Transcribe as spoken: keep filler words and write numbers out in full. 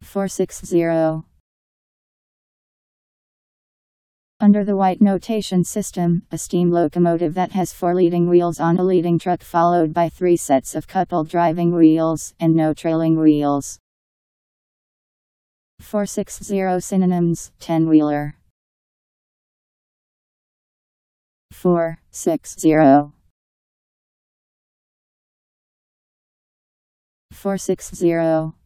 four sixty. Under the Whyte notation system, a steam locomotive that has four leading wheels on a leading truck followed by three sets of coupled driving wheels, and no trailing wheels. four sixty. Synonyms: ten-wheeler. four sixty. four sixty.